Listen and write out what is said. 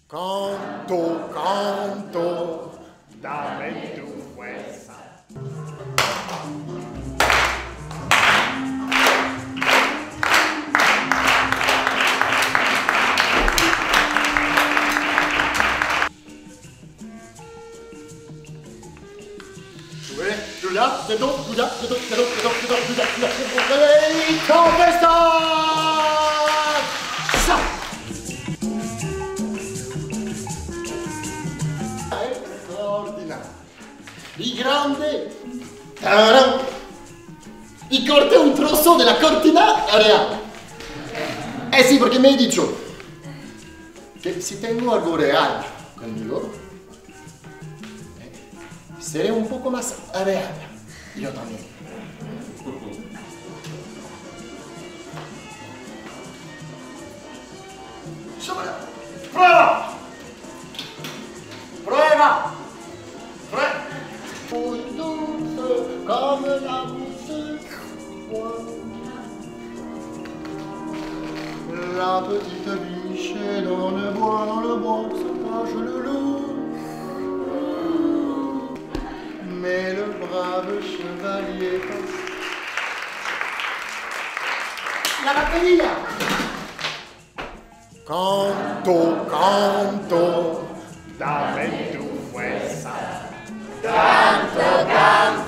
Canto, canto, dame tu fuerza. Giulia, de dos, Giulia, tempesta! Straordinario. Y grande. Taran. Y corté un trozo de la cortina real. Sí, porque me he dicho que si tengo algo real conmigo, seré un poco más real. Yo también. ¡Prueba! ¡Prueba! ¡Prueba! Muy dulce, como la música. La petite biche dans le bois, se cache le loup. Mais le brave chevalier passe. La batería. Canto, canto, Dame tu fuerza. Canto, canto.